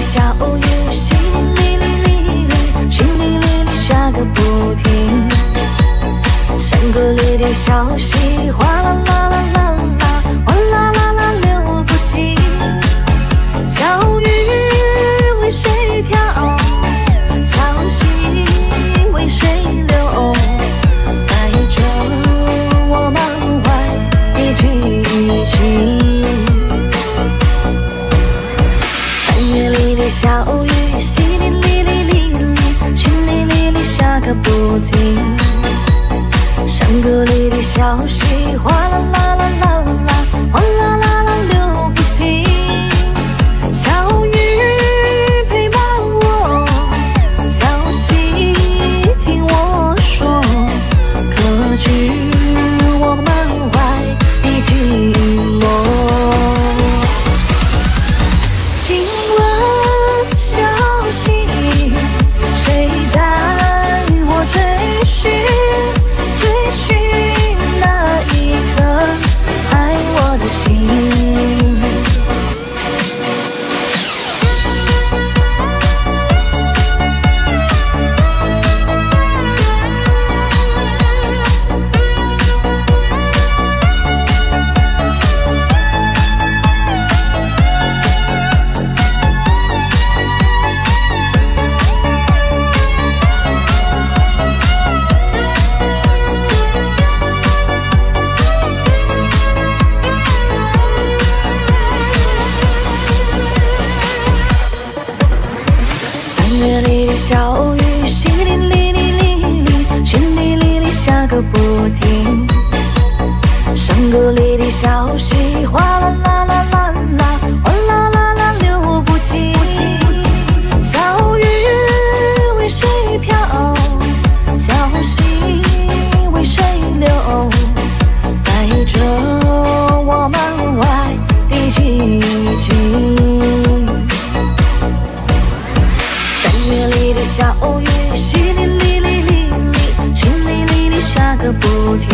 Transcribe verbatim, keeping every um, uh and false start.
小雨，淅沥沥沥沥沥，淅沥沥沥下个不停。山谷里的小溪，哗啦啦啦啦啦，哗啦啦啦流不停。小雨为谁飘？小溪为谁流？带着我满怀的激情。三月里的小雨，淅沥沥沥沥沥，淅沥沥沥下个不停。山谷里的小溪，哗啦啦啦啦啦，哗啦啦啦流不停。小雨陪伴我，小溪听我说，可知我满怀的寂寞。请问小溪，谁带我追寻？追寻那一颗爱我的心。三月里的小雨，淅沥沥沥沥沥，淅沥沥沥下个不停。山谷里的小溪，哗啦啦啦啦啦，哗啦啦啦流不停。小雨为谁飘？小溪为谁流？带着我满怀的激情。三月里的小雨，淅沥沥沥沥沥，淅沥沥沥下个不停。